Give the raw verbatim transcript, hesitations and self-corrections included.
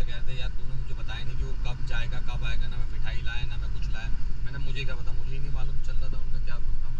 मुझसे कह रहे थे यार तूने मुझे बताया नहीं कि वो कब जाएगा कब आएगा, ना मैं मिठाई लाया ना मैं कुछ लाया। मैंने मुझे क्या पता, मुझे ही नहीं मालूम चल रहा था उनका क्या प्रोग्राम